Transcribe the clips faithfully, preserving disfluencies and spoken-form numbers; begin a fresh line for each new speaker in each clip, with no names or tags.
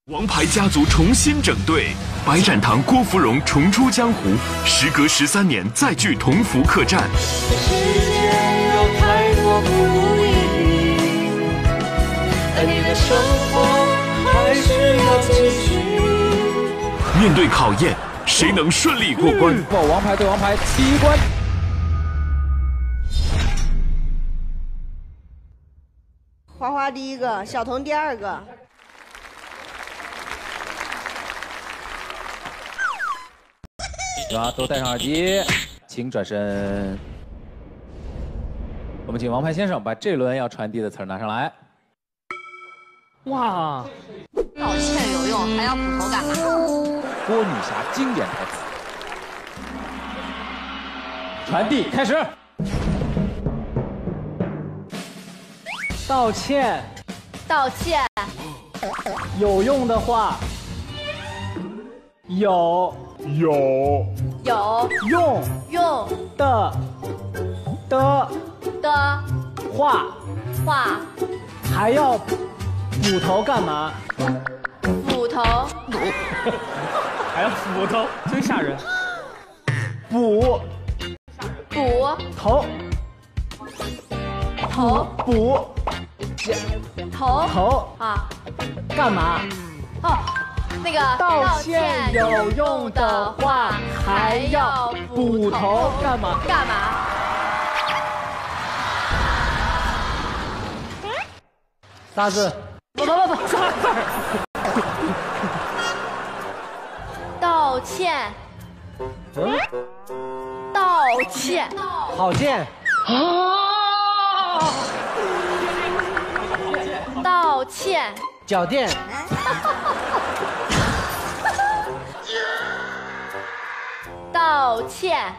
王牌家族重新整队，白展堂、郭芙蓉重出江湖，时隔十三年再聚同福客栈。
世间有太多不如意，而你的生活还是要继续。
面对考验，谁能顺利过关？
报王牌对王牌，七关。
花花第一个，小童第二个。
啊，都戴上耳机，请转身。我们请王牌先生把这轮要传递的词儿拿上来。哇！
道歉有用，还要斧头干嘛？
郭女侠经典台词。传递开始。道歉。
道歉。
有用的话。有。 有
有
用
用
的的
的
话
话
还要斧头干嘛？
斧头
还要斧头，真吓人。补
补
头
头
补
头
头
啊
干嘛？
哦。 那个
道歉有用的话，还要补头干嘛？
干嘛？
仨字。不不不不，仨字。
道歉。嗯。道歉。
好贱。啊！
道歉。
脚垫。
道歉，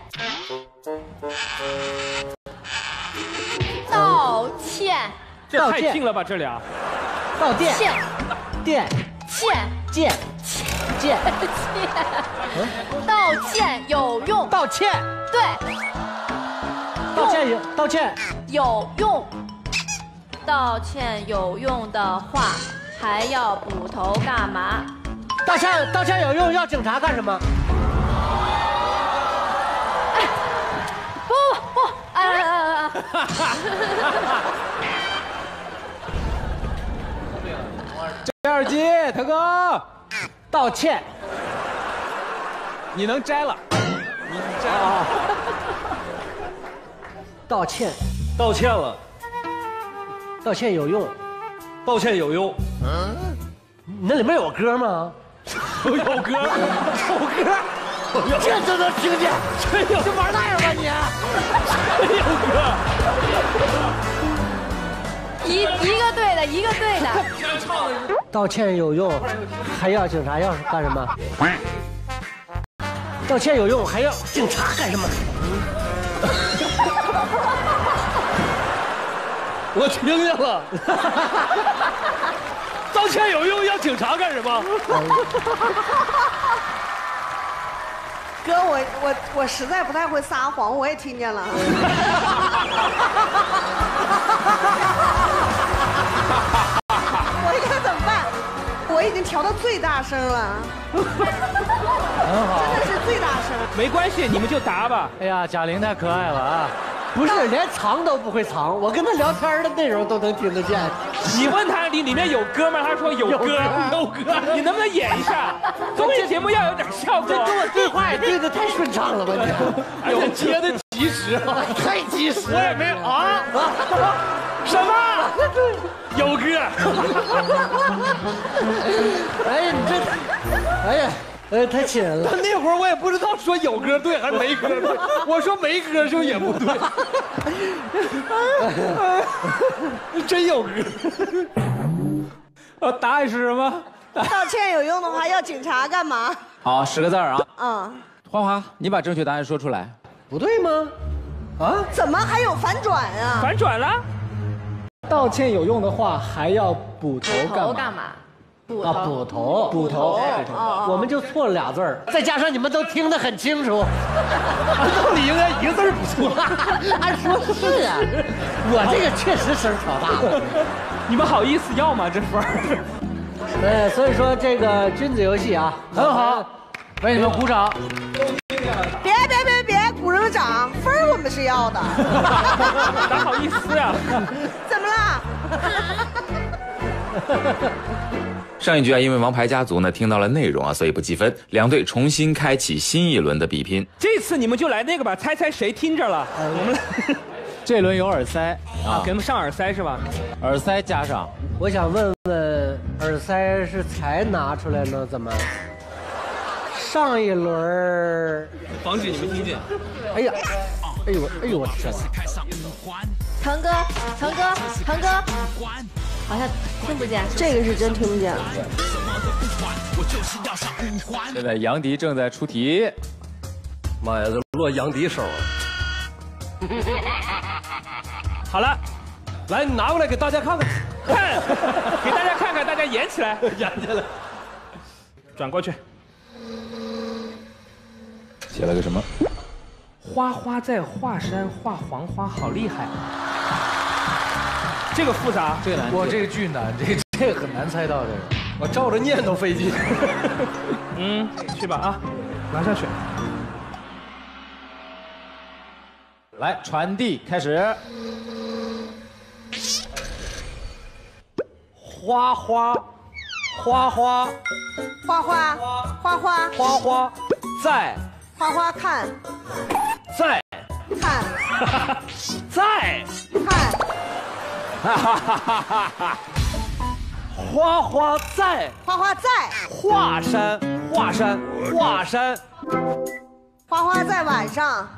道歉，
这太近了吧？这俩，道歉，
歉，
垫，
歉，
贱，贱，
歉，道歉有用，
道歉，
对，
道歉有，道歉
有用，道歉有用的话，还要补头干嘛？
道歉，道歉有用，要警察干什么？
不不，哎哎哎哎！
摘耳机，腾哥，道歉。你能摘了？你摘了。
道歉，
道歉了，
道歉有用，
道歉有用。
嗯，那里面有歌吗？
有有歌，有歌。
这都能听见，
真有！
这玩那样吧你？
真有歌！
一一个对的，一个对的。
道歉有用，还要警察要干什么？道歉有用，还要警察干什么？
我听见了。道歉有用，要警察干什么？
哥，我我我实在不太会撒谎，我也听见了。我应该怎么办？我已经调到最大声了。
很好，
真的是最大声。
没关系，你们就答吧。哎呀，贾玲太可爱了啊！
不是，连藏都不会藏，我跟他聊天的内容都能听得见。
你问他里里面有歌吗？他说有歌，有歌。你能不能演一下？综艺节目要有点效果。
这跟我对话也对得太顺畅了吧你？
有接的及时，
太及时。
我也没啊什么？有歌。
哎呀，你这，哎呀。 哎，太气人了！
那会儿我也不知道说有歌对还是没歌对，我说没歌就也不对，真有歌。
呃，答案是什么？
道歉有用的话，要警察干嘛？
好，十个字儿啊。
嗯。
花花，你把正确答案说出来。
不对吗？
啊？怎么还有反转啊？
反转了。道歉有用的话，还要补头干嘛？
干嘛？
啊，补头，
补头，
我们就错了俩字儿，再加上你们都听得很清楚，
按道理应该一个字儿不错。
按说是啊，我这个确实声调大了。
你们好意思要吗？这分儿？
呃，所以说这个君子游戏啊，
很好，为你们鼓掌。
别别别别鼓声掌，分儿我们是要的。
哪好意思呀？
怎么了？
上一局啊，因为王牌家族呢听到了内容啊，所以不计分。两队重新开启新一轮的比拼。
这次你们就来那个吧，猜猜谁听着了？我们来
这轮有耳塞
啊，给他们上耳塞是吧？
耳塞加上。
我想问问，耳塞是才拿出来呢？怎么？上一轮
防止你们听见。
哎呀，哎呦，哎呦，我天！
腾哥，腾哥，腾哥，好像听不见。
这个是真听不见了。
现在杨迪正在出题。
妈呀，这落杨迪手了。
好了，
来，你拿过来给大家看看，
看，给大家看看，大家演起来，
演起来。
转过去。
写了个什么？
花花在华山画黄花，好厉害！这个复杂，
这个难，哇，这个巨难，这个这个很难猜到这个。
我照着念都费劲。
嗯，去吧啊，拿下去。
来，传递开始。
花花，花花，
花花，花花，
花花，在，
花花看，
在，
看，
在，
看，
哈哈哈哈哈！花花在，
花花在，
华山，华山，华山，
花花在晚上，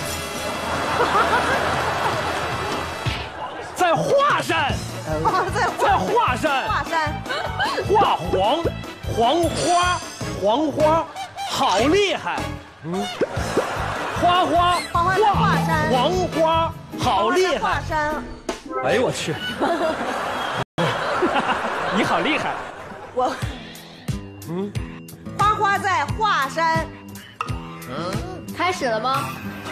在华山，
花花在
在华山，
华山，
画黄黄花，黄花，好厉害！嗯，花花，
花花在华山，
黄花，好厉害！
华山，
哎呦我去！
你好厉害！
我，嗯，花花在华山，
开始了吗？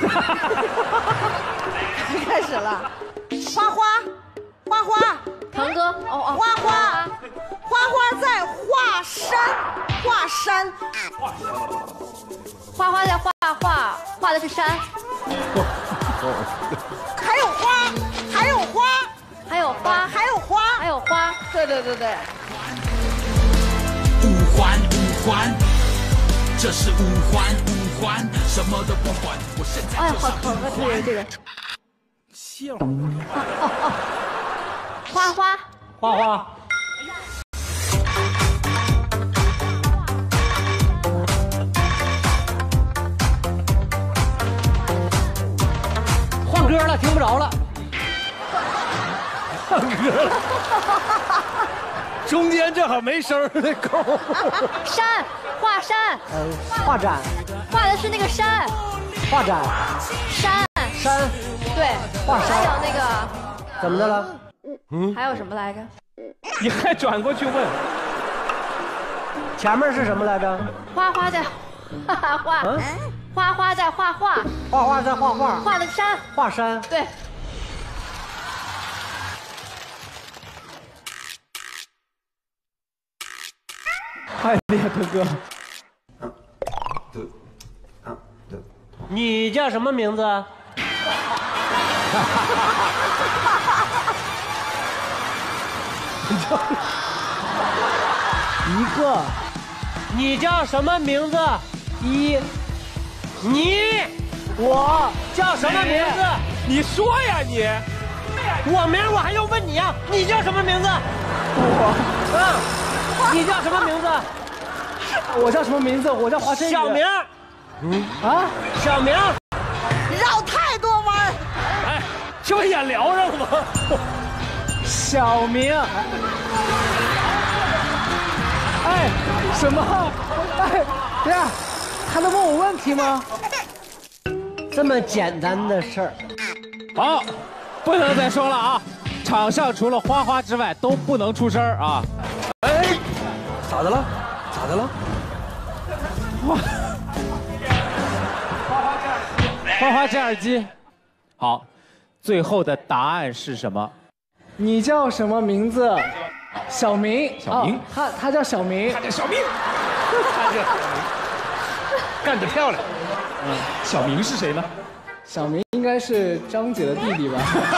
开始了，花花，花花，
腾哥，哦哦，
花花，花花在华山，华山，
花花在画画，画的是山，
还有花，还有花，
还有花，
还有花，
还有花，
对对对对。
五环五环，这是五环五环，什么都不管，我现在
哎，
就上
好疼啊！这个这个。
笑。
花花，
花花。换歌了，听不着了。换歌了。中间正好没声儿那勾。
山，画山。
嗯，画展。
画的是那个山。
画展。
山。
山。
对。
画山。
还有那个。
怎么的了？
嗯。还有什么来着？
你还转过去问。
前面是什么来着？
花花在画画。嗯。花花在画画。
画画在画画。
画的山。
画山。
对。
太厉害，腾哥！
你叫什么名字？一个。你叫什么名字？一。你。我叫什么名字？
你说呀你。
我名我还用问你啊？你叫什么名字？我。嗯。你叫什么名字？
我叫什么名字？我叫华晨宇。
小明。嗯啊，小明。
绕太多弯儿。
哎，这不演聊上了吗？
小明。哎，什么？哎，对呀，他能问我问题吗？
这么简单的事儿。
好，不能再说了啊！场上除了花花之外都不能出声啊！
哎，咋的了？咋的了？
花花花摘耳机。好，最后的答案是什么？
你叫什么名字？
小明，
小明
哦他他叫小明，
他叫小明，他叫小明，干得漂亮。嗯，小明是谁呢？
小明应该是张姐的弟弟吧？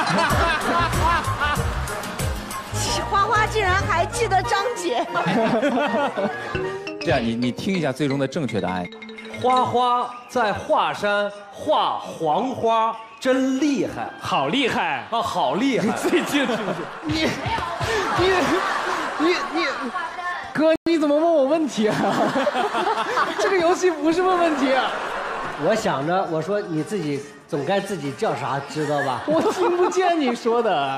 花花竟然还记得张姐。
这样，你你听一下最终的正确答案。
花花在华山画黄花，真厉害，
好厉害
啊，好厉害！
最近是不是？
你你你你，哥，你怎么问我问题啊？这个游戏不是问问题啊。
我想着，我说你自己总该自己叫啥，知道吧？
我听不见你说的。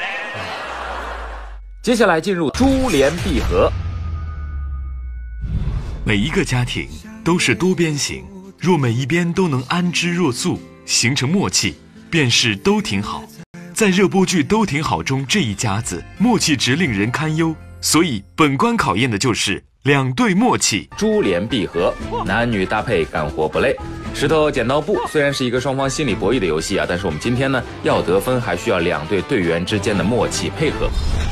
接下来进入珠联璧合。
每一个家庭都是多边形，若每一边都能安之若素，形成默契，便是都挺好。在热播剧《都挺好》中，这一家子默契直令人堪忧，所以本关考验的就是两对默契。
珠联璧合，男女搭配干活不累。石头剪刀布虽然是一个双方心理博弈的游戏啊，但是我们今天呢要得分，还需要两队队员之间的默契配合。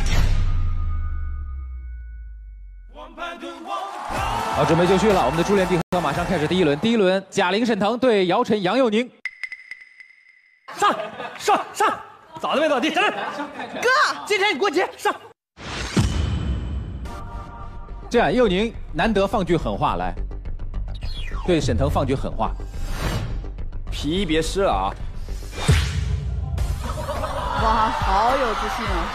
好，准备就绪了，我们的珠联璧合马上开始第一轮。第一轮，贾玲、沈腾对姚晨、杨佑宁。
上上上，早的没早地，上来。
哥，
今天你过节上。
这样，佑宁难得放句狠话来，对沈腾放句狠话。
皮别湿了啊！
哇，好有自信啊！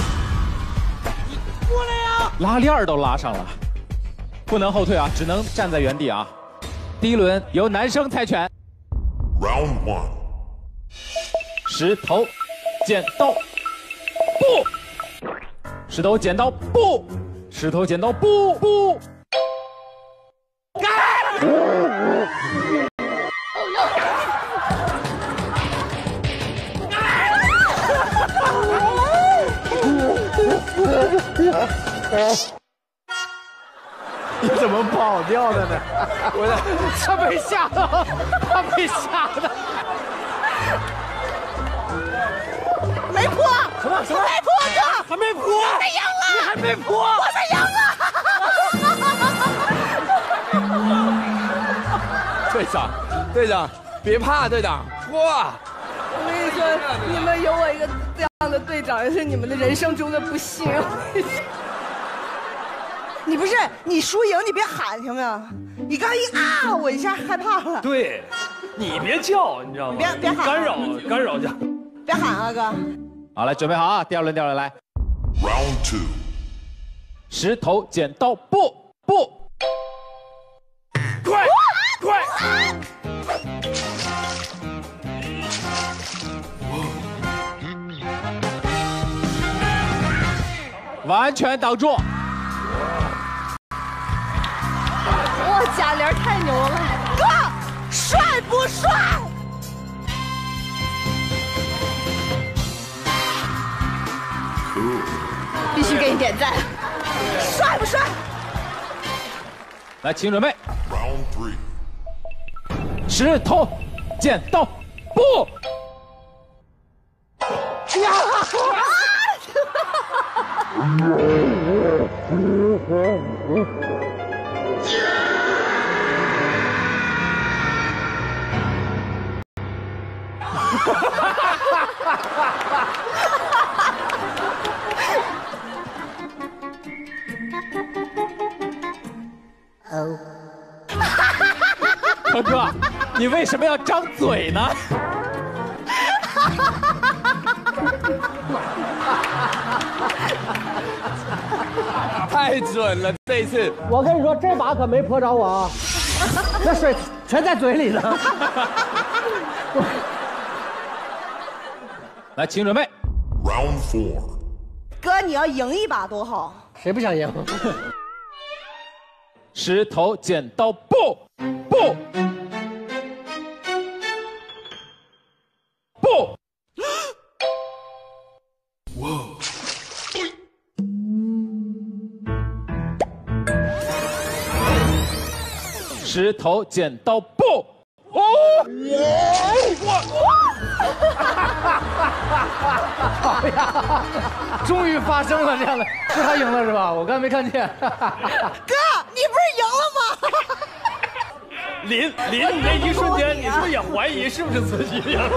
过来呀！
拉链都拉上了，不能后退啊，只能站在原地啊。第一轮由男生猜拳。
Round one。
石头，剪刀，布。石头剪刀布，石头剪刀布布。
你怎么跑掉的呢？我
他被吓到，他被吓到。
没破，
什么什么
没破哥，
还没破，
我们赢了，
你还没破，
我们赢了。
队长，队长，别怕，队长，破！
我跟你说，你们有我一个这样的队长，也是你们的人生中的不幸。你不是你输赢，你别喊行没有？你刚一啊，我一下害怕了。
对，你别叫，你知道吗？
别别喊，
干扰干扰叫。
别喊啊，哥。
好，来准备好啊！第二轮，第二轮来。
Round two。
石头剪刀布布。
快快！
完全挡住。
哇，贾玲太牛了，哥，帅不帅？必须给你点赞，帅不帅？
来，请准备。
Round three。
石头剪刀布。
呀！
哦，腾哥，你为什么要张嘴呢？
太准了，这一次。
我跟你说，这把可没泼着我啊，那水全在嘴里了。
来，请准备。
Round four。
哥，你要赢一把多好。
谁不想赢？
石头剪刀布布布。
哇！
石头剪刀布
哦，
好呀，终于发生了这样的，是他赢了是吧？我刚才没看见。
哥，你不是赢了吗？
林林，你那一瞬间，你是不是也怀疑是不是自己赢了？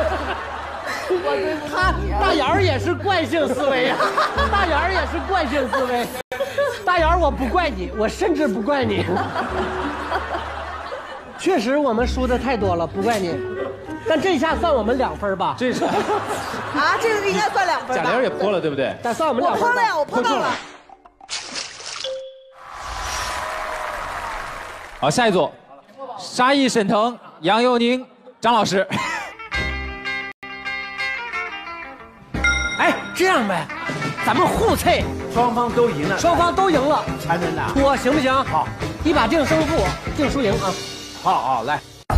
他大姚也是惯性思维呀，大姚也是惯性思维。大姚，我不怪你，我甚至不怪你。确实我们输的太多了，不怪你。但这一下算我们两分吧？
这是
啊，这个应该算两分吧？
贾玲也泼了，对不对？
但算我们两分。
我泼了呀，我泼到了。
好，下一组，沙溢、沈腾、杨佑宁、张老师。
哎，这样呗，咱们互猜，
双方都赢了，
双方都赢了
才能拿。
我行不行？
好，
一把定胜负，定输赢啊！
好好来。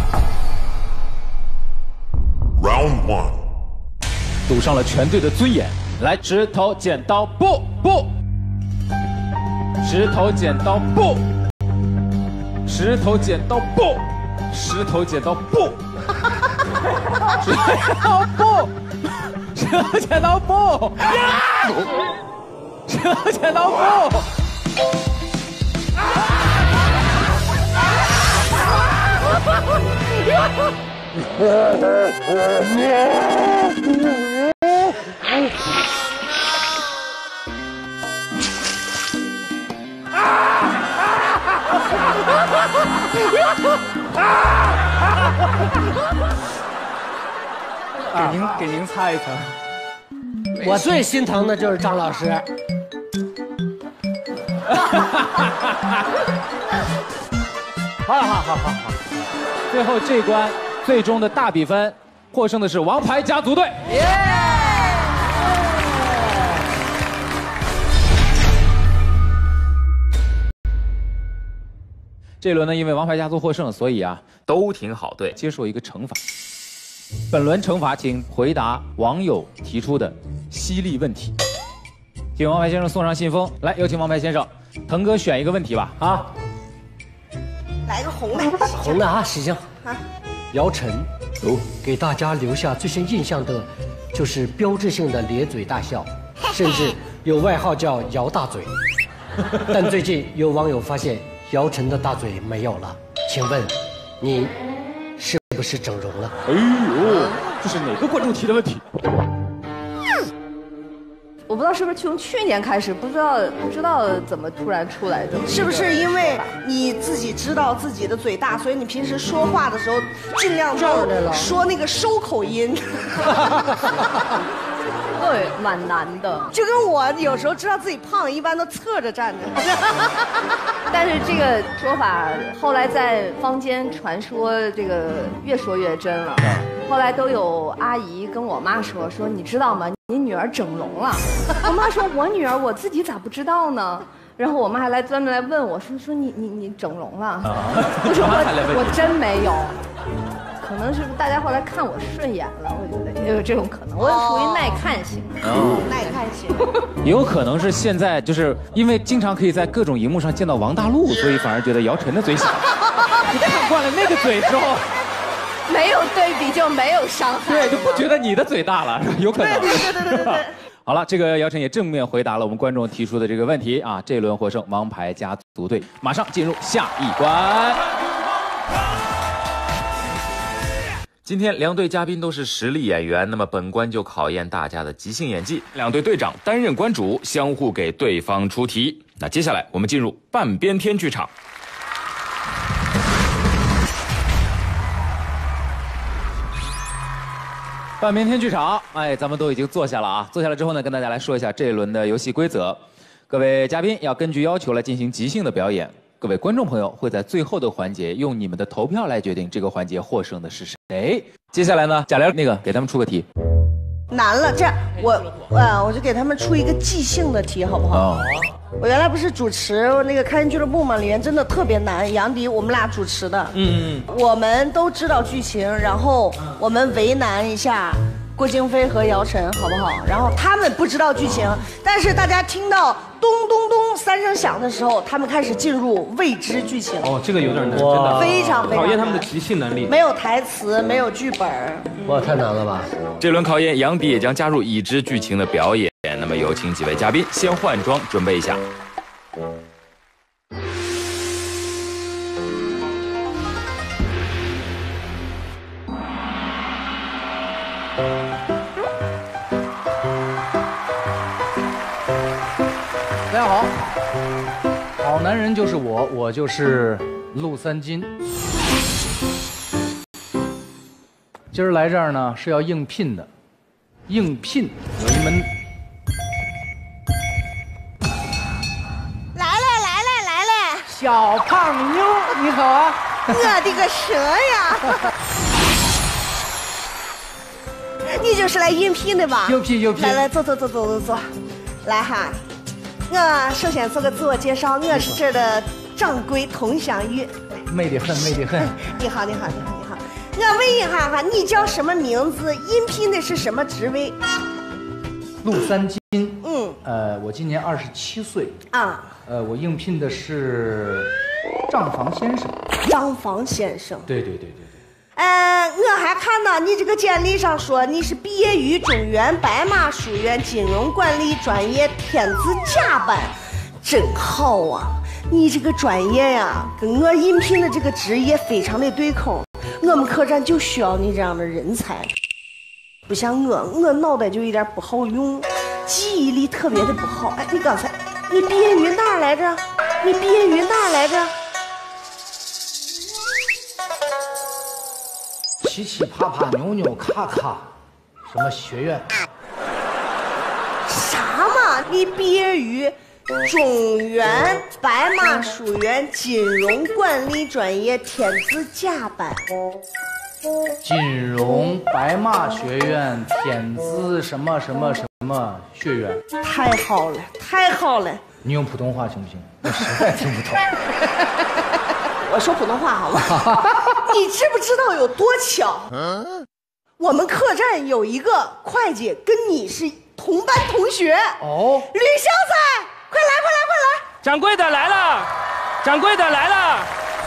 Round one，
赌上了全队的尊严。来，石头剪刀布布，石头剪刀布，石头剪刀布，石头剪刀布，石头布，石头剪刀布，石头剪刀布。
给您给您擦一层。我最心疼的就是张老师。
好了，好好好好。最后这关最终的大比分，获胜的是王牌家族队。耶！这一轮呢，因为王牌家族获胜，所以啊，
都挺好队
接受一个惩罚。本轮惩罚，请回答网友提出的犀利问题。请王牌先生送上信封，来，有请王牌先生，腾哥选一个问题吧。啊，
来个红的，
红的啊，喜庆
啊。
姚晨，哦，给大家留下最深印象的，就是标志性的咧嘴大笑，甚至有外号叫“姚大嘴”。但最近有网友发现姚晨的大嘴没有了，请问你是不是整容了？
哎呦，这是哪个观众提的问题？
我不知道是不是从去年开始，不知道不知道怎么突然出来的，
是不是因为你自己知道自己的嘴大，所以你平时说话的时候尽量都说那个收口音？
对，蛮难的。
就跟我有时候知道自己胖，一般都侧着站着。
但是这个说法后来在坊间传说，这个越说越真了。后来都有阿姨跟我妈说说，你知道吗？你女儿整容了。我妈说，我女儿我自己咋不知道呢？然后我妈还来专门来问我说说你你你整容了？我说我我真没有。可能是大家后来看我顺眼了，我觉得也有这种可能。我属于耐看型，
哦，耐看型。
也有可能是现在就是因为经常可以在各种荧幕上见到王大陆，所以反而觉得姚晨的嘴小。你看惯了那个嘴之后，
没有对比就没有伤害，
对，就不觉得你的嘴大了，有可能。
对对对对对对。
好了，这个姚晨也正面回答了我们观众提出的这个问题啊，这一轮获胜王牌家族队，马上进入下一关。
今天两队嘉宾都是实力演员，那么本关就考验大家的即兴演技。两队队长担任关主，相互给对方出题。那接下来我们进入半边天剧场。
半边天剧场，哎，咱们都已经坐下了啊。坐下来之后呢，跟大家来说一下这一轮的游戏规则。各位嘉宾要根据要求来进行即兴的表演。各位观众朋友会在最后的环节用你们的投票来决定这个环节获胜的是谁。接下来呢，贾玲那个给他们出个题。
难了，这样我呃我就给他们出一个即兴的题，好不好？哦、我原来不是主持那个开心俱乐部嘛，里面真的特别难。杨迪我们俩主持的，嗯嗯，我们都知道剧情，然后我们为难一下郭京飞和姚晨，好不好？然后他们不知道剧情，但是大家听到咚咚咚三声响的时候，他们开始进入未知剧情。
哦，这个有点难，真的
非常非常
考验他们的即兴能力。
没有台词，没有剧本。
哇，太难了吧！
这轮考验，杨迪也将加入已知剧情的表演。那么有请几位嘉宾先换装，准备一下。
大家好，好男人就是我，我就是陆三金。今儿来这儿呢是要应聘的，应聘有一门。
来了来了来了，
小胖妞，你好啊！
我的个蛇呀！你就是来应聘的吧？
应聘应聘。
来来，坐坐坐坐坐坐，来哈。我首先做个自我介绍，我是这儿的掌柜佟湘玉。
美得很，美得很。
你好，你好，你好，你好。我问一下哈，你叫什么名字？应聘的是什么职位？
陆三金。
嗯。
呃，我今年二十七岁。
啊。
呃，我应聘的是账房先生。
账房先生。
对对对对对。
呃，我还看到你这个简历上说你是毕业于中原白马书院金融管理专业天字甲班，真好啊！你这个专业呀，跟我应聘的这个职业非常的对口。我们客栈就需要你这样的人才，不像我，我脑袋就有点不好用，记忆力特别的不好。哎，你刚才你毕业于哪儿来着？你毕业于哪儿来着？
七七啪啪扭扭咔咔，什么学院？
啥嘛？你毕业于中原白马书院金融管理专业天字甲班。
金融白马学院天字什么什么什么学院？
太好了，太好了！
你用普通话行不行？我实在听不懂。
我说普通话好吗？你知不知道有多巧？我们客栈有一个会计跟你是同班同学哦。吕秀才，快来快来快来！
掌柜的来了，掌柜的来了，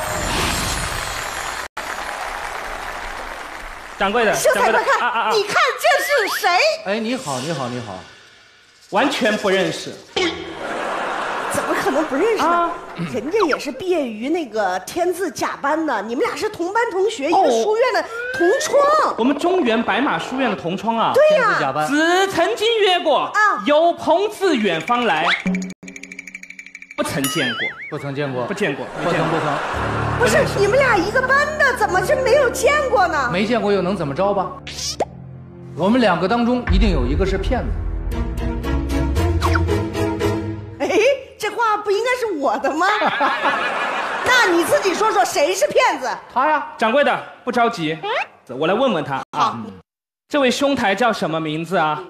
掌柜的，
秀才快看，
啊啊啊
你看这是谁？
哎，你好，你好，你好，
完全不认识。
怎么可能不认识呢？啊、人家也是毕业于那个天字甲班的，你们俩是同班同学，哦、一个书院的同窗。
我们中原白马书院的同窗啊。
对呀、
啊，
只曾经约过啊，有朋自远方来，不曾见过，
不曾见过，
不见过，
不曾不曾。
不是你们俩一个班的，怎么就没有见过呢？
没见过又能怎么着吧？我们两个当中一定有一个是骗子。
哎。这话不应该是我的吗？那你自己说说谁是骗子？
他呀，
掌柜的不着急，我来问问他啊。这位兄台叫什么名字啊？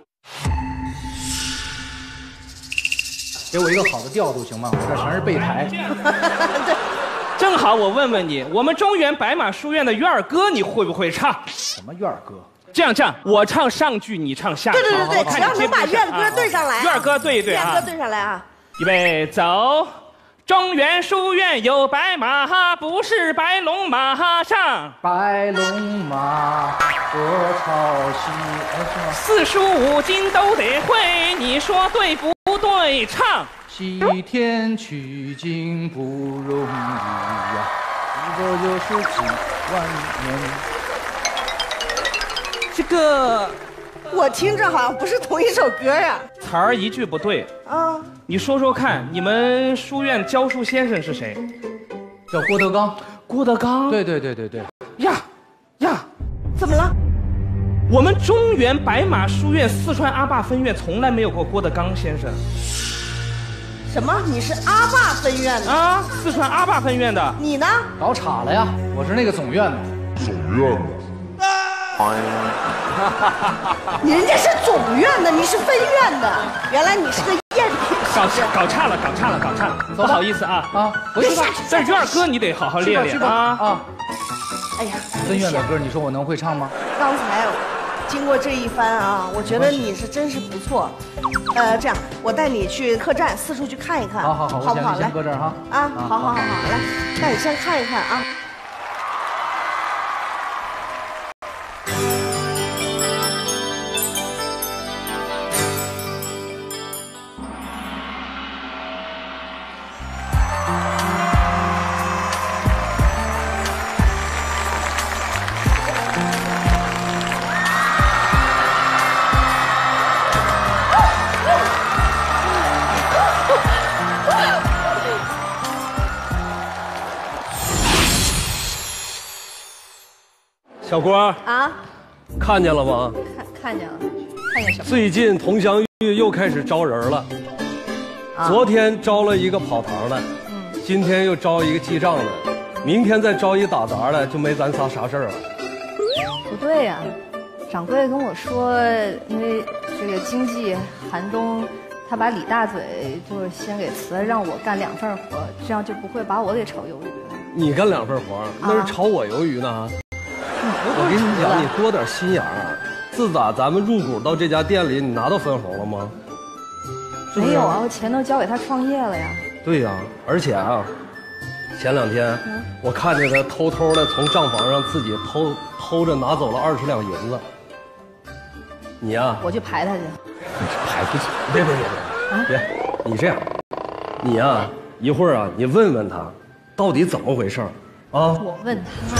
给我一个好的调度行吗？我这全是备台。
正好我问问你，我们中原白马书院的院儿歌你会不会唱？
什么院儿歌？
这样这样，我唱上句，你唱下句。
对对对对，只要能把院歌对上来。
院歌对一对啊。
院歌对上来啊。
预备走，中原书院有白马，不是白龙马上。
白龙马多朝夕，哎是吗？
四书五经都得会，你说对不对？唱。
西天取经不容易呀，一个就是几万年。
这个。
我听着好像不是同一首歌呀，
词儿一句不对
啊！
你说说看，你们书院教书先生是谁？
叫郭德纲。
郭德纲？
对对对对对。
呀呀，
怎么了？
我们中原白马书院四川阿坝分院从来没有过郭德纲先生。
什么？你是阿坝分院的
啊？四川阿坝分院的。
你呢？
搞岔了呀！我是那个总院的。
总院的。
人家是总院的，你是分院的，原来你是个赝品。
搞搞差了，搞差了，搞差了，不好意思啊
啊！
回去吧，
这院歌你得好好练练啊啊！
哎呀，
分院的歌，你说我能会唱吗？
刚才经过这一番啊，我觉得你是真是不错。呃，这样我带你去客栈四处去看一看，
好好好，
好不好？
我先搁这儿哈。
啊，好好好好，来，带你先看一看啊。
小郭
啊，
看见了吗？
看看见了，看见什么？
最近同乡玉又开始招人了。
啊、
昨天招了一个跑堂的，嗯，今天又招一个记账的，明天再招一打杂的，就没咱仨啥事儿了。
不对呀、啊，掌柜跟我说，因为这个经济寒冬，他把李大嘴就是先给辞了，让我干两份活，这样就不会把我给炒鱿鱼了。
你干两份活，那是炒我鱿鱼呢。啊我跟你讲，你多点心眼儿。自打咱们入股到这家店里，你拿到分红了吗？
没有啊，我钱都交给他创业了呀。
对呀、啊，而且啊，前两天、嗯、我看见他偷偷的从账房上自己偷偷着拿走了二十两银子。你呀、啊，
我去排他去。
排不起，别别别别、啊、别！你这样，你呀、啊，一会儿啊，你问问他，到底怎么回事啊？
我问他。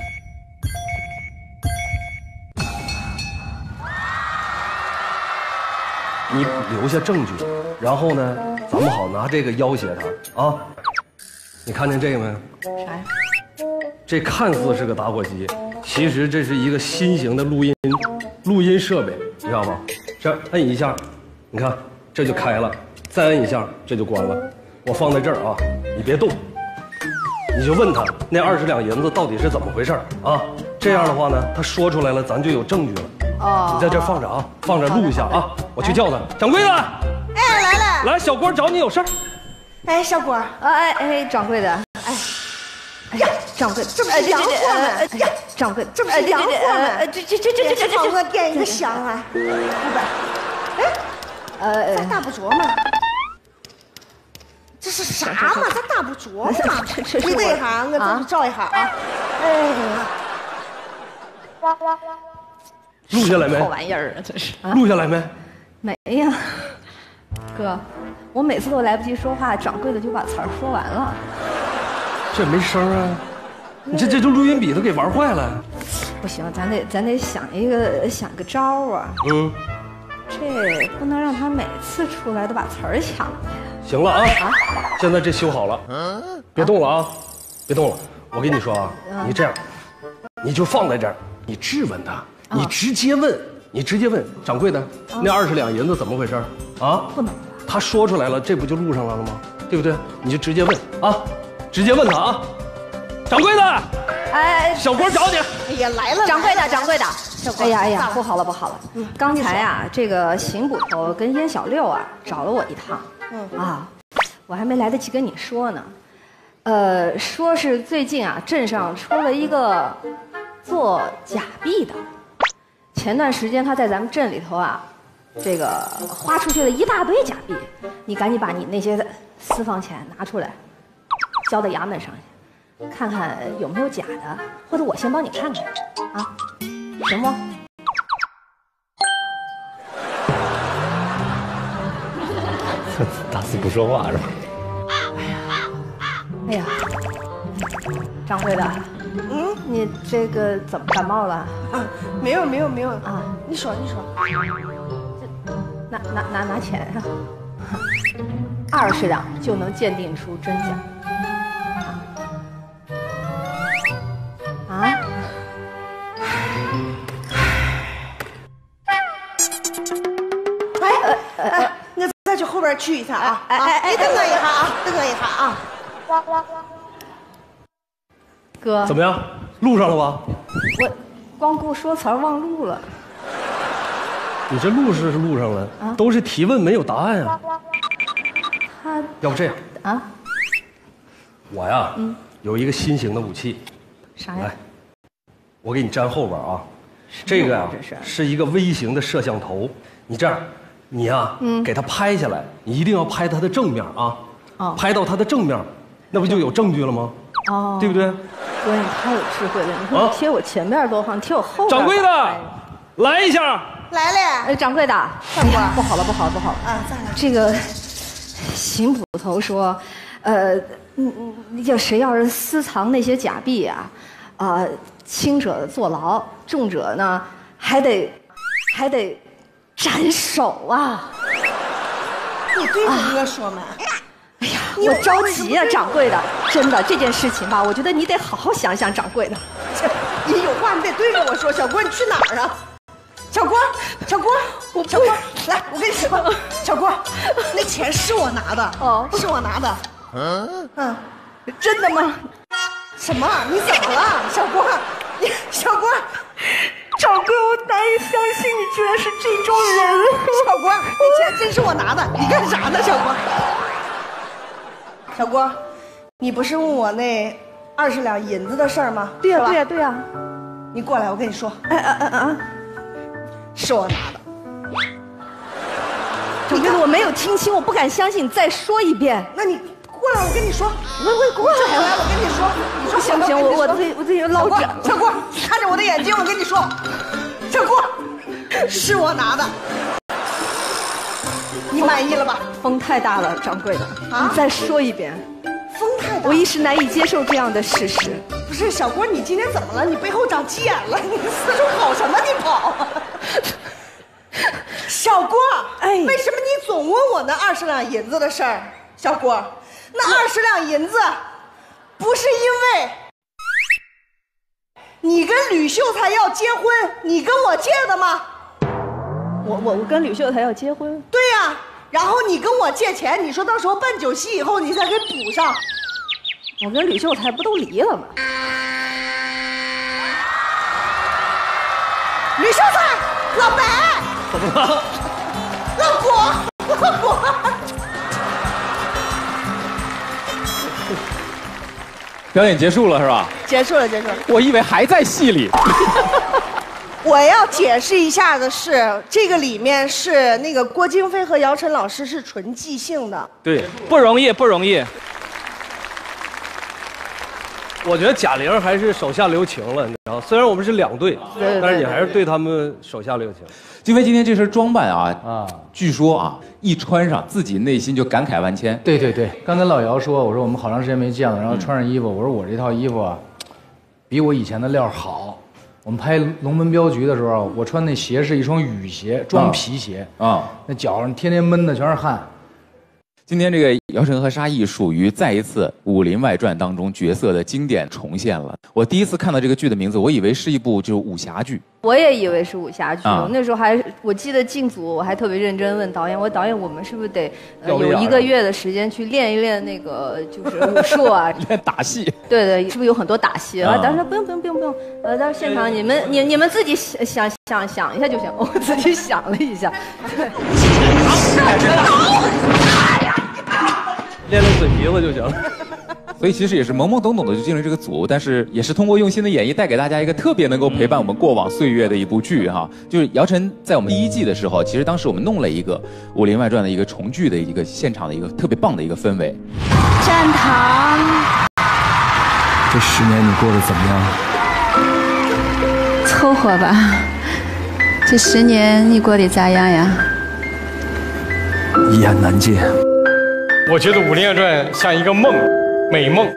你留下证据，然后呢，咱们好拿这个要挟他啊！你看见这个没？
啥呀？
这看似是个打火机，其实这是一个新型的录音录音设备，你知道吗？这摁一下，你看这就开了，再摁一下这就关了。我放在这儿啊，你别动，你就问他那二十两银子到底是怎么回事啊？这样的话呢，他说出来了，咱就有证据了。哦，你在这放着啊，放着录一下啊，我去叫他。掌柜的，
哎，来了，
来，小郭找你有事儿。
哎，小郭，
哎哎，掌柜的，哎，哎呀，掌柜，
这不是洋货吗？
哎呀，掌柜，
这不是洋货吗？
这这这这这这
这，我点一个香啊，五百。哎，呃，咱打不着吗？这是啥嘛？咱打不着嘛？你等一下，我再去找一下啊。哎呀。
录下来没？
好玩意儿啊，这是。
录下来没？
没呀，哥，我每次都来不及说话，掌柜的就把词儿说完了。
这没声啊！你这这就录音笔都给玩坏了。
不行，咱得咱得想一个想个招啊。嗯。这不能让他每次出来都把词儿抢了。
行了啊！啊！现在这修好了，别动了啊！别动了，我跟你说啊，你这样，你就放在这儿，你质问他。你直接问，你直接问掌柜的，那二十两银子怎么回事啊？
不能，
他说出来了，这不就录上来了吗？对不对？你就直接问啊，直接问他啊，掌柜的，哎，小郭找你。
哎呀，来了，
掌柜的，掌柜的，哎呀哎呀，不好了不好了，嗯，刚才啊，这个邢捕头跟燕小六啊找了我一趟，嗯啊，我还没来得及跟你说呢，呃，说是最近啊镇上出了一个做假币的。前段时间他在咱们镇里头啊，这个花出去了一大堆假币，你赶紧把你那些私房钱拿出来，交到衙门上去，看看有没有假的，或者我先帮你看看，啊，行不？
打死不说话是吧？
哎呀，哎呀，掌柜的。嗯，你这个怎么感冒了？
啊，没有没有没有啊！你说你说，
这拿拿拿拿钱啊！二十两就能鉴定出真假。啊？
哎哎，我再去后边去一下啊！哎哎哎，等我一下啊，等我一下啊！哇哇哇！
哥，
怎么样？录上了吧？
我光顾说词儿忘录了。
你这录是录上了，啊、都是提问没有答案啊。他要不这样啊？我呀，嗯，有一个新型的武器。
啥呀？
来，我给你粘后边啊。 这个啊
这是
是一个微型的摄像头。你这样，你呀，嗯，给它拍下来，你一定要拍它的正面啊，哦，拍到它的正面，那不就有证据了吗？哦，对不对？
哥，你太有智慧了，你说贴我前面多好，你贴我后面。
掌柜的，来一下。
来了。
哎，掌柜的，
上过
不好了，不好了，不好了啊！
再来。
这个邢捕头说，呃，嗯嗯，要谁要是私藏那些假币啊，啊、呃，轻者坐牢，重者呢还得还得斩首啊！
你对着哥说嘛？
哎呀，我着急呀、啊，掌柜的，真的这件事情吧，我觉得你得好好想想，掌柜的。
你有话你得对着我说，小郭你去哪儿啊？小郭，小郭，小郭，来，我跟你说，小郭，那钱是我拿的，哦，是我拿的。嗯嗯，真的吗？什么？你怎么了，小郭？你小郭，
掌柜，我难以相信你居然是这种人。
小郭，那钱真是我拿的，你干啥呢，小郭？小郭，你不是问我那二十两银子的事儿吗？
对呀，对呀，对呀。
你过来，我跟你说。
哎哎哎哎，
是我拿的。
掌柜的，我没有听清，我不敢相信，你再说一遍。
那你过来，我跟你说。喂喂，过来，我跟你说。你说
行不行？我我自己我自己捞着。
小郭，看着我的眼睛，我跟你说，小郭，是我拿的。你满意了吧？
风太大了，掌柜的，啊，你再说一遍。
风太大，
我一时难以接受这样的事实。
不是小郭，你今天怎么了？你背后长鸡眼了？你四处跑什么？你跑！小郭，哎，为什么你总问我那二十两银子的事儿？小郭，那二十两银子，不是因为你跟吕秀才要结婚，你跟我借的吗？
我我我跟吕秀才要结婚？
对呀、啊，然后你跟我借钱，你说到时候办酒席以后你再给补上。
我跟吕秀才不都离了吗？
吕秀才，老白，
怎么了？
老果，老果。
表演结束了是吧？
结束了，结束了。
我以为还在戏里。
我要解释一下的是，这个里面是那个郭京飞和姚晨老师是纯即兴的。
对，不容易，不容易。
我觉得贾玲还是手下留情了，你知道，虽然我们是两队，但是你还是对他们手下留情。
京飞今天这身装扮啊啊，据说啊，一穿上自己内心就感慨万千。
对对对，刚才老姚说，我说我们好长时间没见了，然后穿上衣服，我说我这套衣服啊，比我以前的料好。我们拍《龙门镖局》的时候，我穿那鞋是一双雨鞋，装皮鞋啊，那脚上天天闷的全是汗。
今天这个姚晨和沙溢属于再一次《武林外传》当中角色的经典重现了。我第一次看到这个剧的名字，我以为是一部就是武侠剧。
我也以为是武侠剧，啊、那时候还我记得进组，我还特别认真问导演，我导演我们是不是得、呃、有一个月的时间去练一练那个就是武术啊，
练打戏。
对对，是不是有很多打戏？啊，当时说不用不用不用不用，呃，到时候现场你们你你们自己想想想一下就行。我自己想了一下，对。
练练嘴皮子就行了。
所以其实也是懵懵懂懂的就进入这个组，但是也是通过用心的演绎，带给大家一个特别能够陪伴我们过往岁月的一部剧哈。就是姚晨在我们第一季的时候，其实当时我们弄了一个《武林外传》的一个重聚的一个现场的一个特别棒的一个氛围。
站堂。
这十年你过得怎么样？
凑合吧。这十年你过得咋样呀？
一言难尽。
我觉得《武林外传》像一个梦，美梦。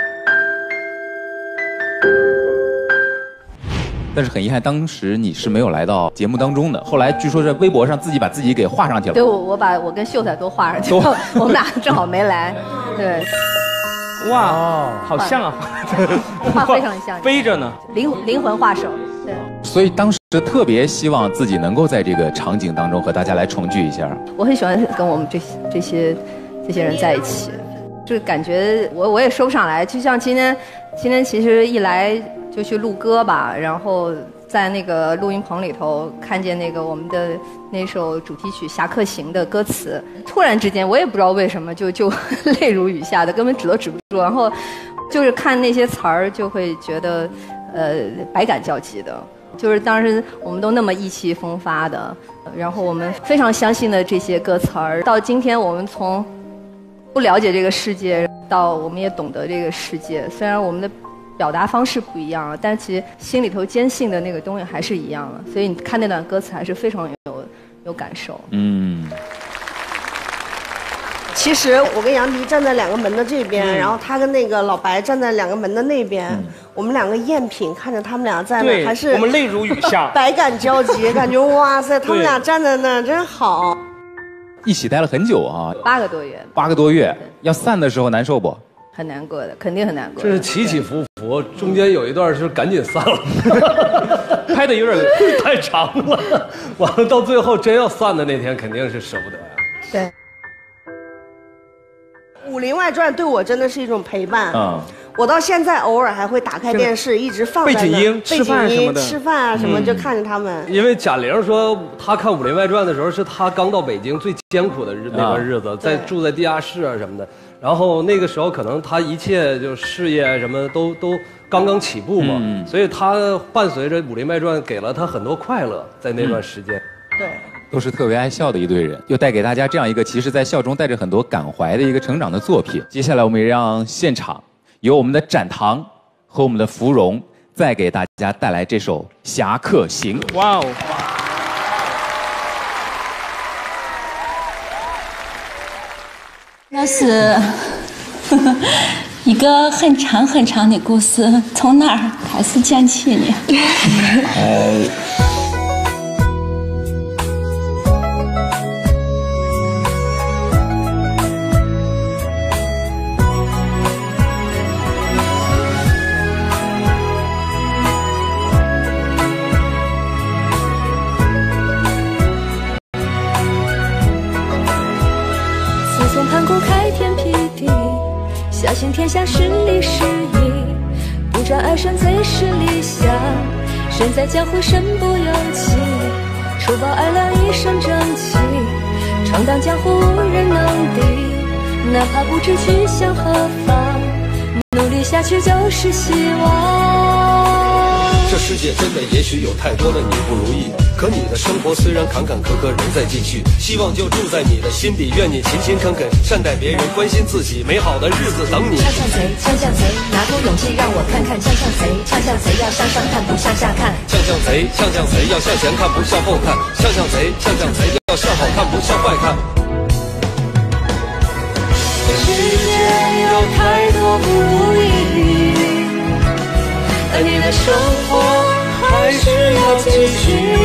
但是很遗憾，当时你是没有来到节目当中的。后来据说在微博上自己把自己给画上去了。
对，我我把我跟秀才都画上去了，我们俩正好没来。对。
哇哦，好像啊，
画非常像，
飞着呢，
灵灵魂画手。对。
所以当时特别希望自己能够在这个场景当中和大家来重聚一下。
我很喜欢跟我们这这些。这些人在一起，就感觉我我也说不上来。就像今天，今天其实一来就去录歌吧，然后在那个录音棚里头看见那个我们的那首主题曲《侠客行》的歌词，突然之间我也不知道为什么就就泪如雨下的，根本止都止不住。然后就是看那些词儿，就会觉得呃百感交集的。 就是当时我们都那么意气风发的，然后我们非常相信的这些歌词儿，到今天我们从不了解这个世界到我们也懂得这个世界，虽然我们的表达方式不一样，但其实心里头坚信的那个东西还是一样的，所以你看那段歌词还是非常有有感受。
嗯。
其实我跟杨迪站在两个门的这边，
嗯、
然后他跟那个老白站在两个门的那边，嗯、我们两个赝品看着他们俩在那，还是
我们泪如雨下，
百感交集，感觉哇塞，他们俩站在那真好。
一起待了很久啊，
八个多月。
八个多月，要散的时候难受不？
很难过的，肯定很难过。
这是起起伏伏，中间有一段是赶紧散了，
拍的有点
太长了。完了到最后真要散的那天，肯定是舍不得呀。
对。《武林外传》对我真的是一种陪伴。嗯，我到现在偶尔还会打开电视，一直放在那
背景音、
吃饭什么的，吃饭啊什么，就看着他们。
因为贾玲说，她看《武林外传》的时候，是她刚到北京最艰苦的日那段日子，在住在地下室啊什么的。然后那个时候，可能她一切就事业什么都都刚刚起步嘛，所以她伴随着《武林外传》给了她很多快乐，在那段时间。
对。
都是特别爱笑的一对人，又带给大家这样一个其实在笑中带着很多感怀的一个成长的作品。接下来我们也让现场由我们的展堂和我们的芙蓉再给大家带来这首《侠客行》。
哇哦！
那是一个很长很长的故事，从哪儿开始讲起呢？呃。
小心天下是理是义，不招爱神最是理想。身在江湖身不由己，除暴安良一身正气。闯荡江湖无人能敌，哪怕不知去向何方，努力下去就是希望。
这世界真的也许有太多的你不如意，可你的生活虽然坎坎坷坷仍在继续，希望就住在你的心底，愿你勤勤恳恳善待别人，关心自己，美好的日子等你。
呛呛贼，呛呛贼，拿出勇气让我看看。呛呛贼，呛呛贼，要向上看不向下看。
呛呛贼，呛呛贼，要向前看不向后看。呛呛贼，呛呛贼，要向好看不向坏看。
世间有太多不如意，而你的生活还是要继续。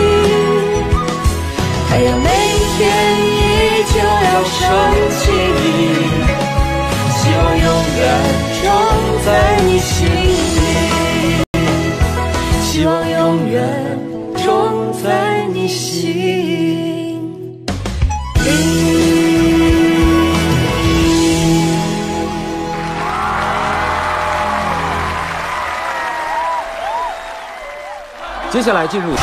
太阳每天依旧要升起，希望永远种在你心里，希望永远种在你心里。
接下来进入，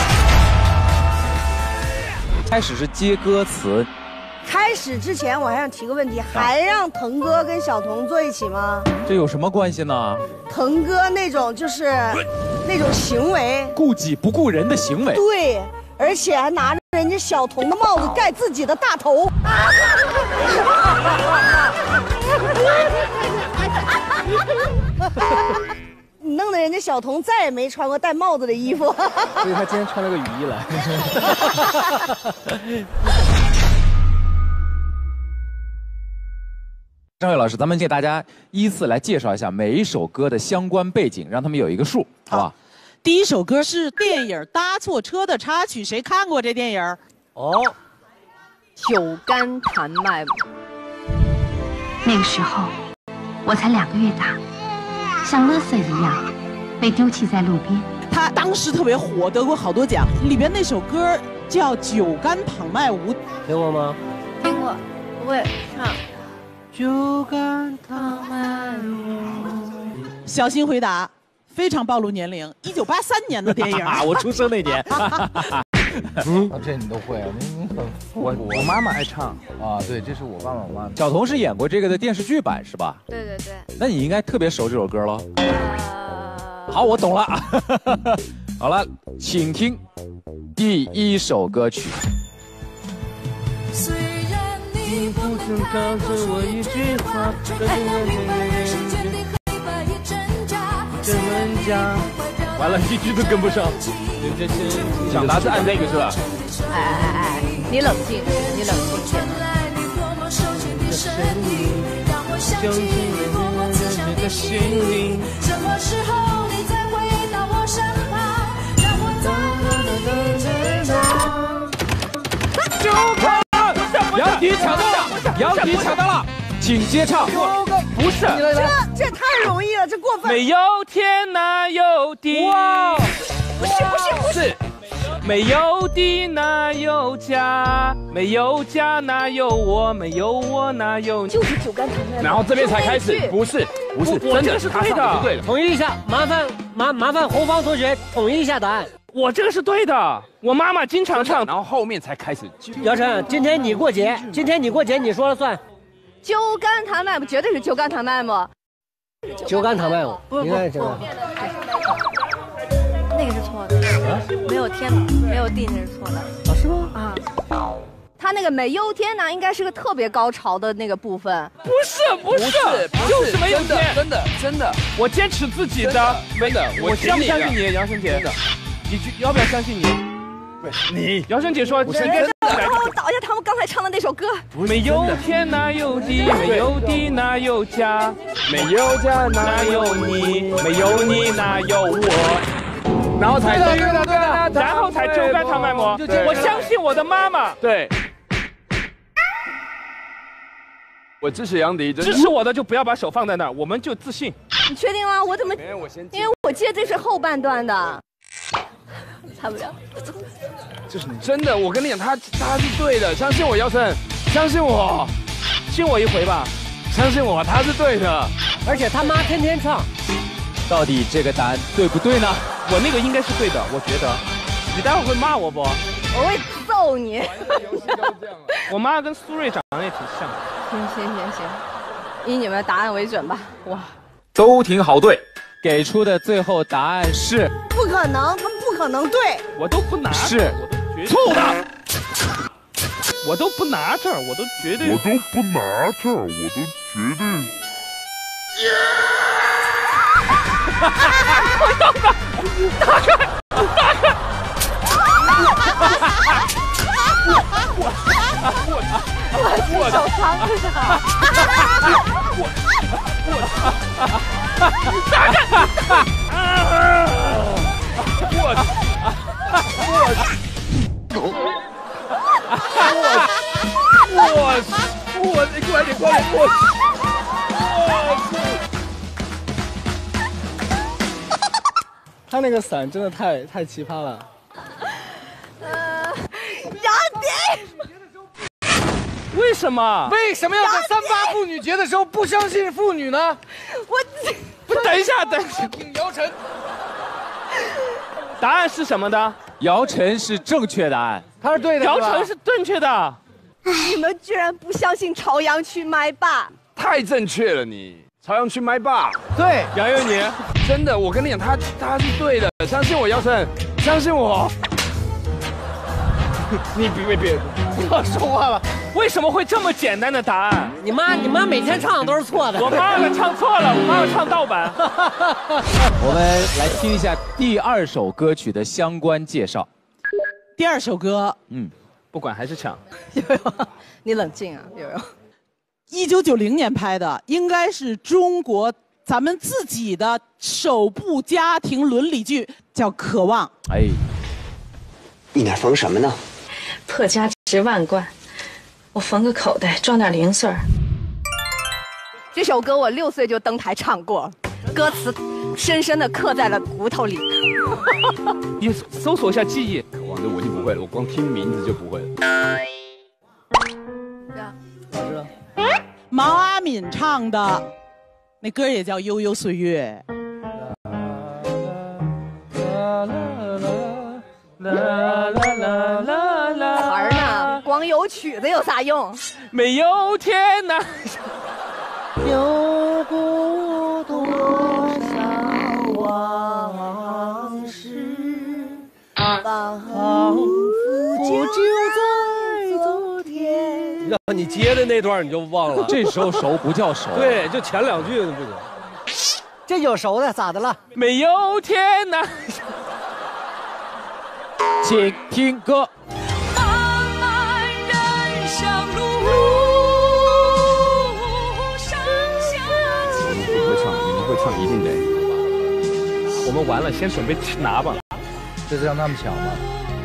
开始是接歌词。
开始之前，我还想提个问题，还让腾哥跟小童坐一起吗？
这有什么关系呢？
腾哥那种就是那种行为，
顾己不顾人的行为。
对，而且还拿着人家小童的帽子盖自己的大头。你弄得人家小童再也没穿过戴帽子的衣服。
所以他今天穿了个雨衣来。
张伟老师，咱们给大家依次来介绍一下每一首歌的相关背景，让他们有一个数，好吧？
第一首歌是电影《搭错车》的插曲，谁看过这电影？
哦，酒干谭麦。
那个时候，我才两个月大，像垃圾一样被丢弃在路边。
他当时特别火，得过好多奖。里边那首歌叫《酒干倘卖无》，
听过吗？
听过，不会唱。
酒干倘卖无。小心回答，非常暴露年龄。一九八三年的电影，
我出生那年。
嗯，这你都会啊？你你很
我我妈妈爱唱
啊，对，这是我爸爸我妈妈。
小童是演过这个的电视剧版是吧？
对对对。
那你应该特别熟这首歌喽。
呃，
好，我懂了。 好了，请听第一首歌曲。
虽然你不曾告诉我一句话，真人家
完了，一句都跟不上。抢答是按这个是吧？
哎哎哎，你冷静，你冷静点。
相信这个心灵，什么时候你再回到我身旁，让我再
就看杨迪抢到了，杨迪抢到了，请接唱。
不是，
这这太容易了，这过分。
没有天哪有地，哇，
不是不是不是。
没有地哪有家，没有家哪有我，没有我哪有你。
就是酒干倘卖。
然后这边才开始，不是不是，真的
是
对的，对的。
统一一下，麻烦麻麻烦红方同学统一一下答案。
我这个是对的，我妈妈经常唱，然后后面才开始。
姚晨，今天你过节，今天你过节，你说了算。
酒干倘卖不绝对是酒干倘卖吗？
酒干倘卖，不应该这个。
那个是错的，没有天，没有地，那是错的。
啊，是吗？
啊，他那个没有天呢，应该是个特别高潮的那个部分。
不是，不是，就是没有天，
真的，真的，
我坚持自己的，真的，我相不相信你，杨生姐？你要不要相信你？你，杨生姐说，
我先跟他们导一下他们刚才唱的那首歌。
没有天哪有地，没有地哪有家，没有家哪有你，没有你哪有我。然后才
对的对的，
然后才酒干倘卖吗？我相信我的妈妈。
对，我支持杨迪，
支持我的就不要把手放在那儿，我们就自信。
你确定吗？我怎么？
没有，我先。
因为我记得这是后半段的。猜不了。
就是你真的，我跟你讲，他他是对的，相信我，姚晨，相信我，
信我一回吧，
相信我，他是对的，
而且他妈天天唱。
到底这个答案对不对呢？
我那个应该是对的，我觉得。你待会儿会骂我不？
我会揍你。
我妈跟苏芮长得也挺像。
行行行行，以你们的答案为准吧。哇，
都挺好对，
给出的最后答案是
不可能，他们不可能对。
我都不拿着，
是
错的。我都不拿这儿，我都绝对。
我都不拿这儿，我都绝对。
快动吧！打开，打开！
我我我我手长着呢！我我打开！
我我我我你快点快点过去！
他那个伞真的太太奇葩了。
呃，杨迪，
为什么？
为什么要在三八妇女节的时候不相信妇女呢？
我
不等一下，等一下，
听姚晨。
答案是什么的？
姚晨是正确答案，
他是对的。
姚晨是正确的。
你们居然不相信朝阳区麦霸？
太正确了你。朝阳区麦霸，
对，
杨佑宁，真的，我跟你讲，他他是对的，相信我，姚晨，相信我。
你别别别，不要说话了。为什么会这么简单的答案？
你妈，你妈每天唱的都是错的。
我妈妈唱错了，我妈妈唱盗版。
我们来听一下第二首歌曲的相关介绍。
第二首歌，
嗯，
不管还是抢。
悠悠，你冷静啊，悠悠。
一九九零年拍的，应该是中国咱们自己的首部家庭伦理剧，叫《渴望》。
哎，
你那缝什么呢？
破家值万贯，我缝个口袋装点零碎儿。
这首歌我六岁就登台唱过，歌词深深的刻在了骨头里。
你搜索一下记忆。
渴望的我就不会了，我光听名字就不会了。
毛阿敏唱的那歌也叫《悠悠岁月》。
词儿呢？光有曲子有啥用？
没有天哪！
有过多少往事？ 仿佛就在昨天。
让你接的那段你就忘了，
这时候熟不叫熟。
对，就前两句不行。
这有熟的，咋的了？
没有天哪！
请听歌。
会唱一定得，我们完了，先准备拿吧。
这是让他们抢吗？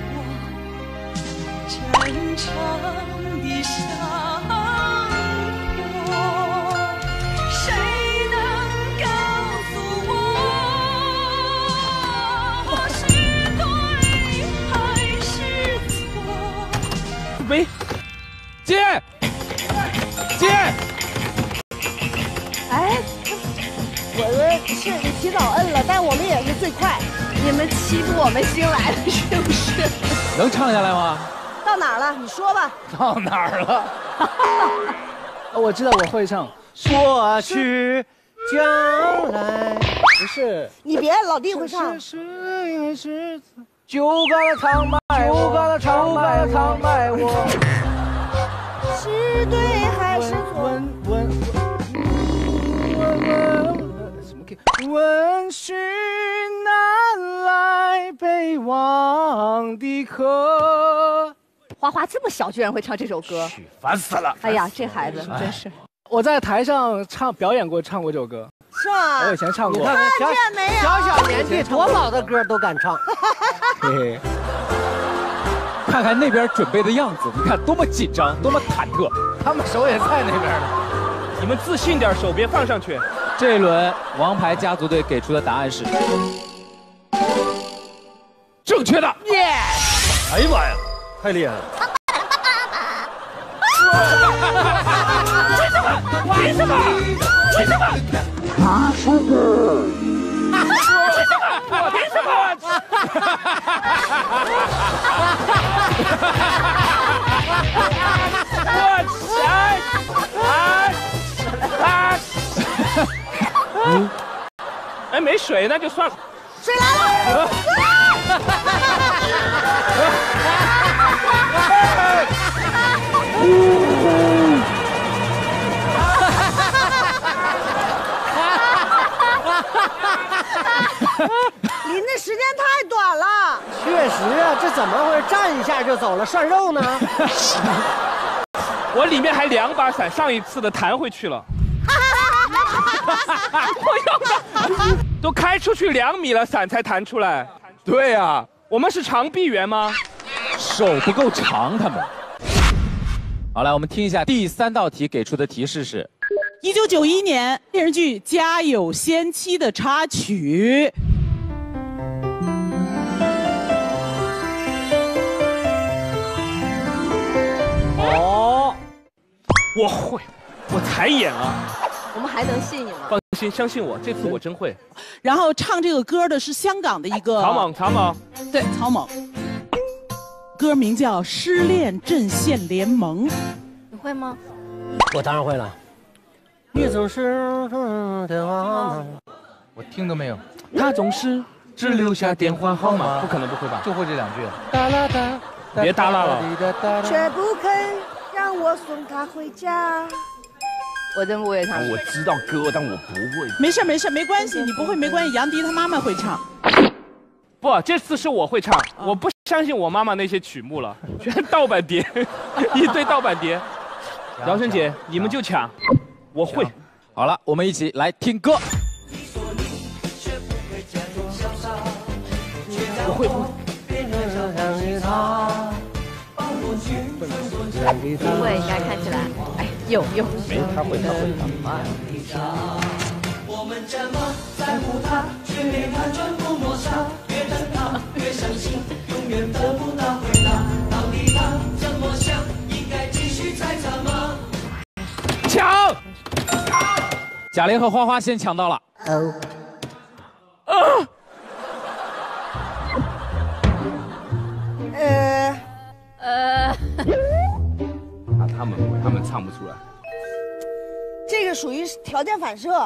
真诚的相拥，谁能告诉我，我是对还是错？
没，接，接。
哎。我们是你提早摁了，但我们也是最快。
你们欺负我们新来的是不是？
能唱下来吗？
到哪儿了？你说吧。
到哪儿了？
我知道我会唱。
过去，将来，
不是。
你别，老弟会唱。
是是酒干了常卖，酒干了常卖，常卖我。
是对还是错？
问问问问。问是南来北往的客。
花花这么小居然会唱这首歌，
烦死了！
哎呀，这孩子真是。
我在台上唱表演过，唱过这首歌。
是吗？
我以前唱过。
你看看小小小年纪多老的歌都敢唱。
嘿嘿。看看那边准备的样子，你看多么紧张，多么忐忑。
他们手也在那边呢。
你们自信点，手别放上去。
这一轮王牌家族队给出的答案是正确的。
耶！哎呀妈呀，太厉害了！
为什么？为什么？为什么？
啊，叔哥！
为什么？凭什么？
我谁？啊啊！嗯，哎，没水，那就算了。
水来了！淋的时间太短了。
确实啊，这怎么回事？站一下就走了，涮肉呢？
我里面还两把伞，上一次的弹回去了。我用的都开出去两米了，伞才弹出来。对呀、啊，我们是长臂猿吗？
手不够长，他们。好，来我们听一下第三道题给出的提示是：
一九九一年电视剧《家有仙妻》的插曲。
哦，我会，我才演啊。
我们还能信你吗？
放心，相信我，这次我真会。
然后唱这个歌的是香港的一个
草蜢，草蜢，
对，草蜢。歌名叫《失恋阵线联盟》，
你会吗？
我当然会了。你总是电话，
我听都没有。
他总是只留下电话号码，不可能不会吧？
就会这两句。
哒啦哒，
别耷拉了，
却不肯让我送他回家。
我真不会唱。
我知道歌，但我不会。
没事没事，没关系，你不会没关系。杨迪他妈妈会唱。
不，这次是我会唱，
哦、
我不相信我妈妈那些曲目了，全盗版碟，一堆盗版碟。姚晨姐，你们就抢，我会。
好了，我们一起来听歌。
我会。
不会，应该看起来，哎，有有。
没，他会，他会，他会。
我们这么在乎他，却没他专不抹杀，越等他越伤心，永远得不到回答。到底他怎么想？应该继续猜测吗？
抢！贾玲和花花先抢到了。哦。
啊。呃。
呃。
啊，他们他们唱不出来。
这个属于条件反射。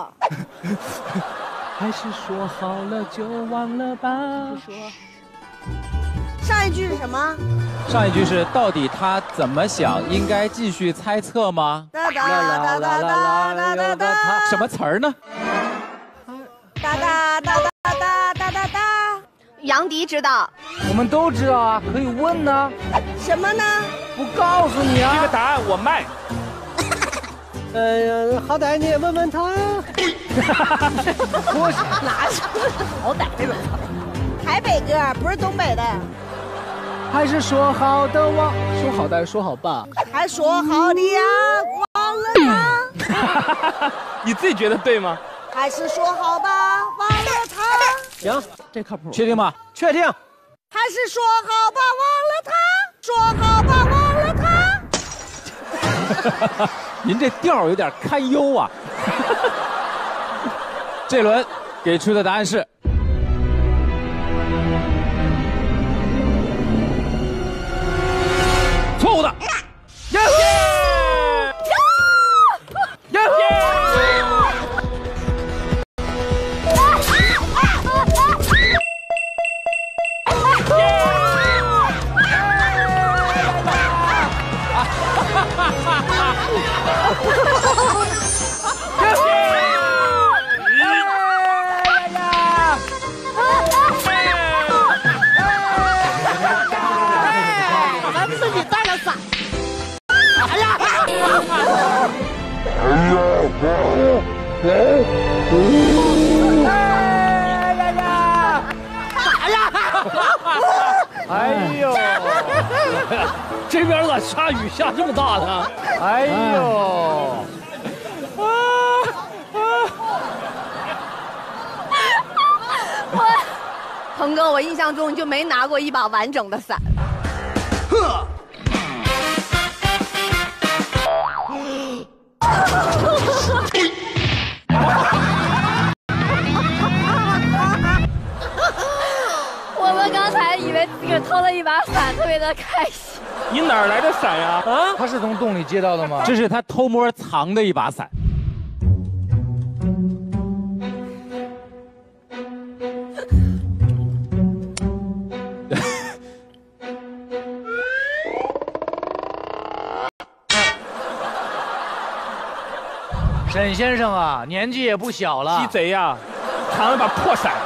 还是说好了就忘了吧。
说。
上一句是什么？
上一句是到底他怎么想？应该继续猜测吗？
哒哒哒哒哒哒哒哒。
什么词儿呢？
哒哒哒哒哒哒哒哒。
杨迪知道。
我们都知道啊，可以问呢。
什么呢？
不告诉你啊。
这个答案我卖。
呃呀，好歹你也问问他。
我哪是好歹的？台北歌不是东北的。
还是说好的忘，说好的说好吧。
还说好的呀，忘了他。
你自己觉得对吗？
还是说好吧，忘了他。
行，
这靠谱。
确定吗？
确定。
还是说好吧，忘了他。说好吧，忘了
他。您这调有点堪忧啊！这轮给出的答案是错误的。耶！耶！
咱自己带了伞。哎呀！
哎呀！
哎呀！
哎呦！这边咋下雨下这么大呢？哎呦！
我，鹏哥，我印象中你就没拿过一把完整的伞。呵。我们刚才以为自个偷了一把伞，特别的开心。
你哪儿来的伞呀？
啊，他是从洞里接到的吗？
这是他偷摸藏的一把伞。
沈先生啊，年纪也不小了。
鸡贼呀，藏了把破伞。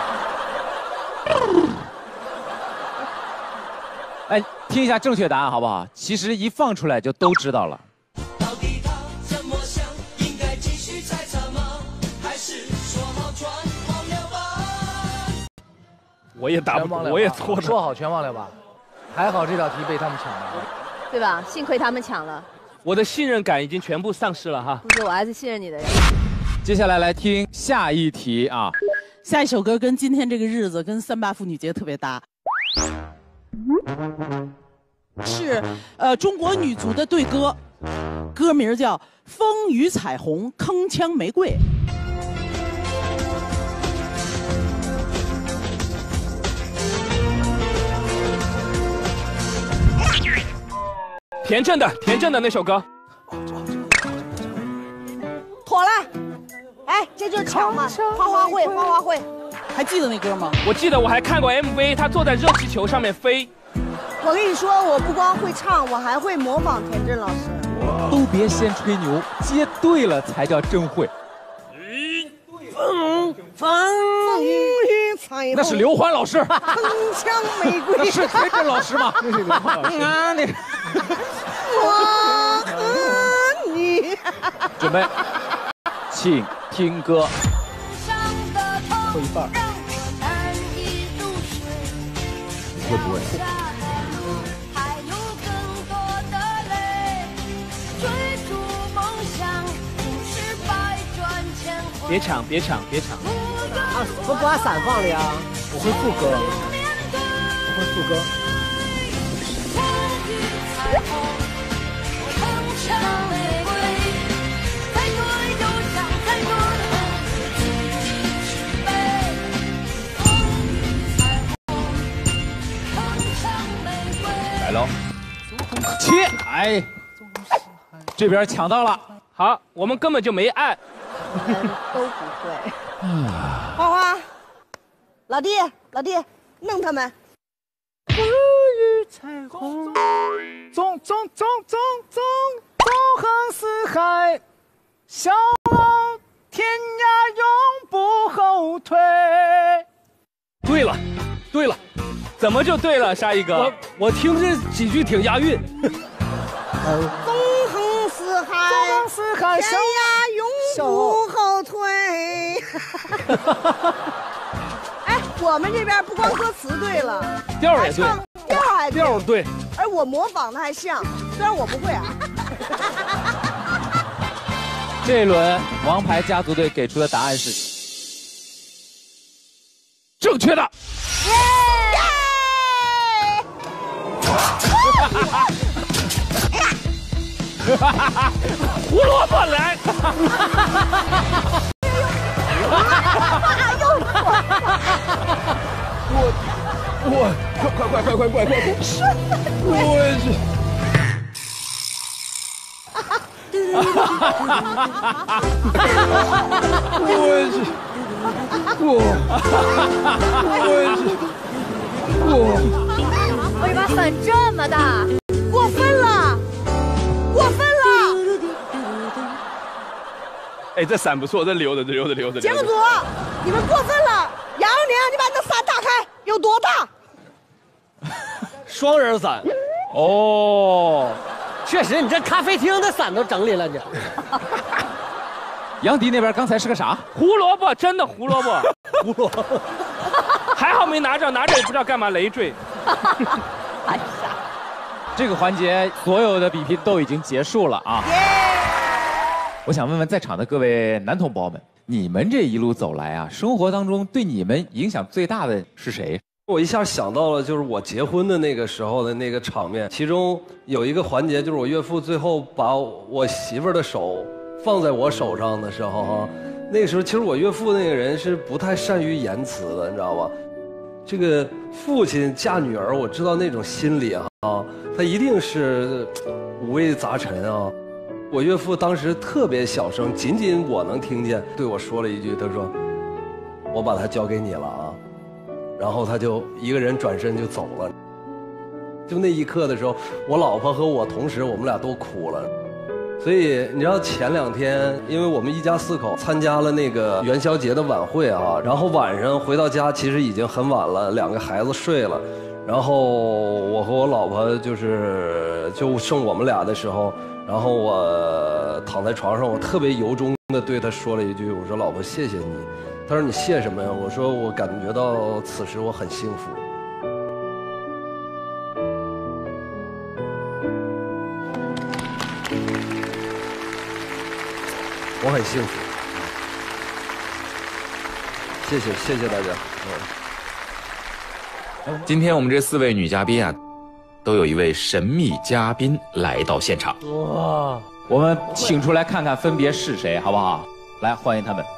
哎，听一下正确答案好不好？其实一放出来就都知道了。
到底他怎么想？应该继续猜测吗？还是说好全忘了吧？
我也答不对，我也错了。
说好全忘了吧？还好这道题被他们抢了，
对吧？幸亏他们抢了。
我的信任感已经全部丧失了哈。
不是，我还是信任你的人。
接下来来听下一题啊。
下一首歌跟今天这个日子跟三八妇女节特别搭。是呃中国女足的队歌，歌名叫《风雨彩虹铿锵玫瑰》。
田震的田震的那首歌。
妥了。哎，这就是抢嘛，花花会，花花会。
还记得那歌吗？
我记得，我还看过 M V， 他坐在热气球上面飞。
我跟你说，我不光会唱，我还会模仿田震老师。
都别先吹牛，接对了才叫真会。
风风雨彩虹，
那是刘欢老师。
铿锵玫瑰，
那是田震老师吗？
那是刘欢老师。
啊，那
我和你。
准备，请听歌。
会一半。会不会？
别抢，别抢，别抢！
啊，我把伞放了呀。
我会副歌，我会副歌。
来喽，切！哎，这边抢到了。
好，我们根本就没按。
都不会。花花，老弟，老弟，弄他们。风
彩虹，纵纵纵纵纵纵横四海，笑傲天涯永不后退。
对了，对了，
怎么就对了，沙一哥？
我我听这几句挺押韵。
纵横四海，
纵横四海，
天涯永不后退。哎，我们这边不光歌词对了，
调也对，
调还对，
调对，
而我模仿的还像，虽然我不会啊。
这一轮王牌家族队给出的答案是正确的。
耶！
胡萝卜来！
我我快快快快快快快！我去！我去！我我去！我
我一把伞这么大，
过分了，过分了！
哎，这伞不错，这留着，留着，留着。
节目组，你们过分了！杨宁，你把那伞打开，有多大？
双人伞。
哦，确实，你这咖啡厅的伞都整理了你。
杨迪那边刚才是个啥？
胡萝卜，真的胡萝卜。
胡萝卜。
还好没拿着，拿着也不知道干嘛累赘。
哎呀，这个环节所有的比拼都已经结束了啊。我想问问在场的各位男同胞们，你们这一路走来啊，生活当中对你们影响最大的是谁？
我一下想到了，就是我结婚的那个时候的那个场面，其中有一个环节，就是我岳父最后把我媳妇儿的手放在我手上的时候哈，那个时候其实我岳父那个人是不太善于言辞的，你知道吧？这个父亲嫁女儿，我知道那种心理啊，他一定是五味杂陈啊。我岳父当时特别小声，仅仅我能听见，对我说了一句，他说：“我把他交给你了啊。”然后他就一个人转身就走了。就那一刻的时候，我老婆和我同时，我们俩都哭了。所以你知道前两天，因为我们一家四口参加了那个元宵节的晚会啊，然后晚上回到家其实已经很晚了，两个孩子睡了，然后我和我老婆就是就剩我们俩的时候，然后我躺在床上，我特别由衷的对她说了一句，我说老婆谢谢你。她说你谢什么呀？我说我感觉到此时我很幸福。我很幸福，谢谢谢谢大家。
嗯、今天我们这四位女嘉宾啊，都有一位神秘嘉宾来到现场。
哇，我们请出来看看分别是谁，好不好？来，欢迎他们。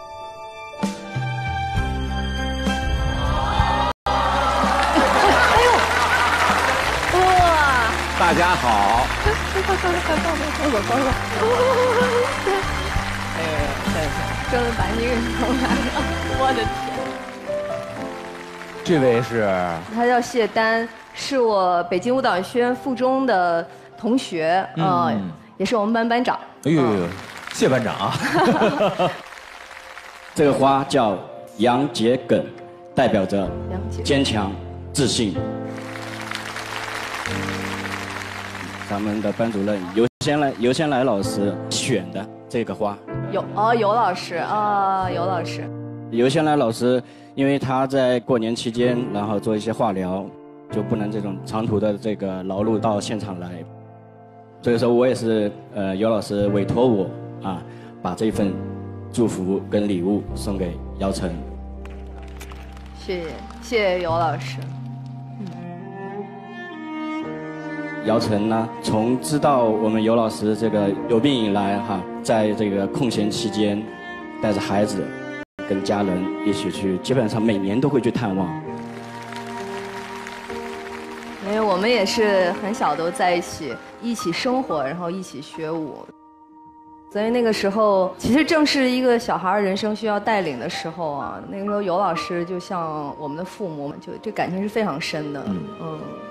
哎呦，哇！
大家好。
快快快快抱抱抱抱抱！哎，真的把你给弄来了，我的天！
这位是，
他叫谢丹，是我北京舞蹈学院附中的同学，嗯、呃，也是我们班班长。
哎呦呦，谢班长啊！
这个花叫杨桔梗，代表着坚强、自信。咱们的班主任尤先来尤先来老师选的这个花。
有哦，尤老师啊，尤老师。
尤先来老师，因为他在过年期间，然后做一些化疗，就不能这种长途的这个劳碌到现场来，所以说我也是呃尤老师委托我啊，把这份祝福跟礼物送给姚晨。
谢谢谢谢尤老师。
姚晨呢，从知道我们尤老师这个有病以来哈，在这个空闲期间，带着孩子，跟家人一起去，基本上每年都会去探望。
因为我们也是很小都在一起，一起生活，然后一起学舞。所以那个时候，其实正是一个小孩人生需要带领的时候啊。那个时候，尤老师就像我们的父母，就这感情是非常深的。嗯。嗯